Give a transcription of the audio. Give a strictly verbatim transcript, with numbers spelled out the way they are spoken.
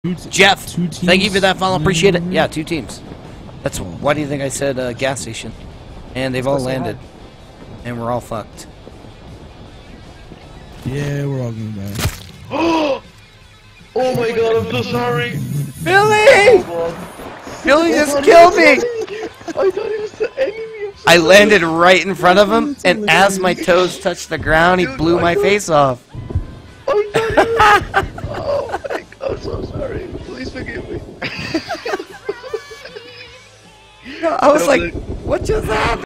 Jeff, two teams. thank you for that follow. Appreciate it. Yeah, two teams. That's why do you think I said uh, gas station? And they've all landed, and we're all fucked. Yeah, we're all gonna die. Oh my god, I'm so sorry. Billy! Oh Billy just killed me! I thought it was the enemy. I'm so I sorry. landed right in front of him, and as my toes touched the ground, he blew my face off. I thought it was... Oh my god, I'm so sorry. Please forgive me. I was like, what just happened?